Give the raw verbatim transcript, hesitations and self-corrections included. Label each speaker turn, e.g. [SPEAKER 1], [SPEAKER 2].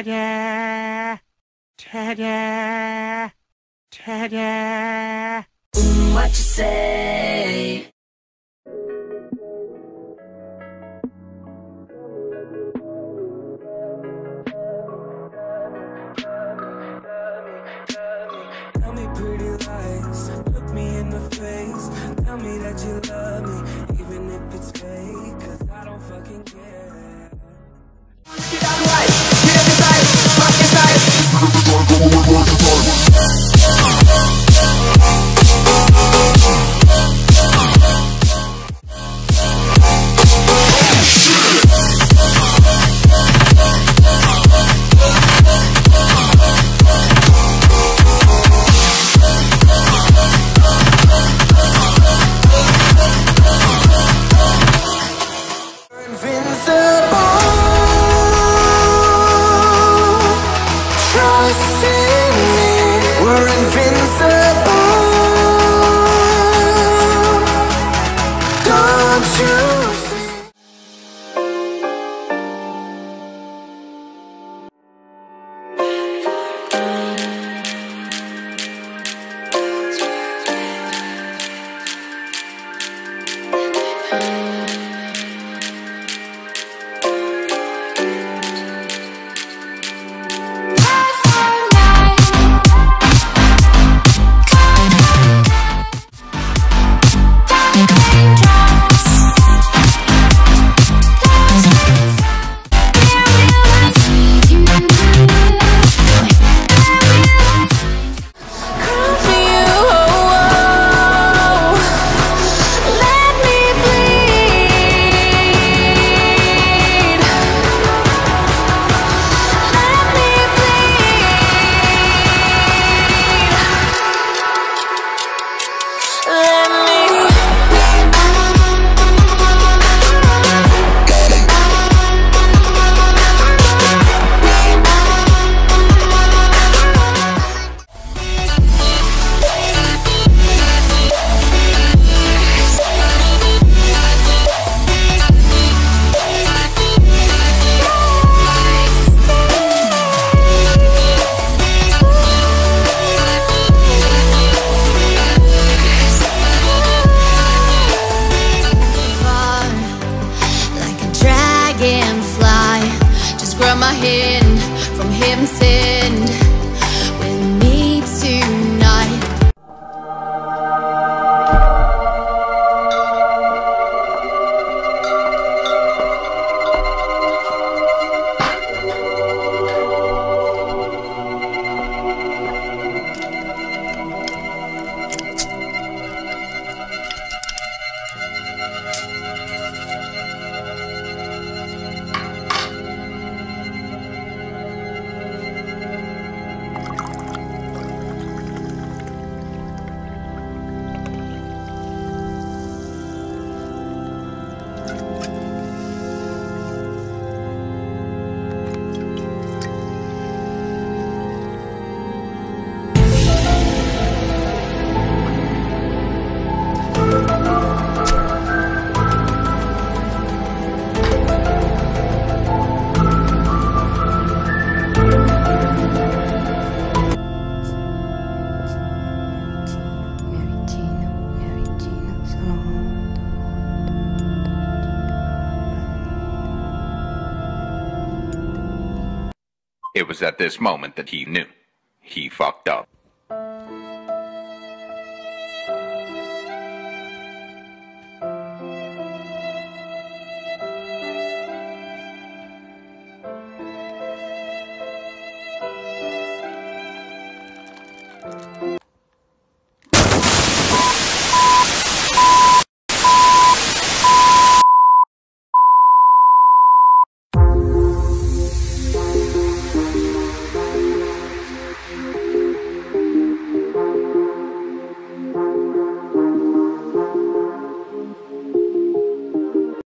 [SPEAKER 1] Ta-da! Ta-da! Ta-da!
[SPEAKER 2] What you say?
[SPEAKER 3] Tell me pretty lies, look me in the face. Tell me that you love me, even if it's fake, 'cause I don't fucking care. Get out of the way, get up inside, fuck inside.
[SPEAKER 4] Grab my hand from heaven's end with me tonight.
[SPEAKER 5] It was at this moment that he knew. He fucked up.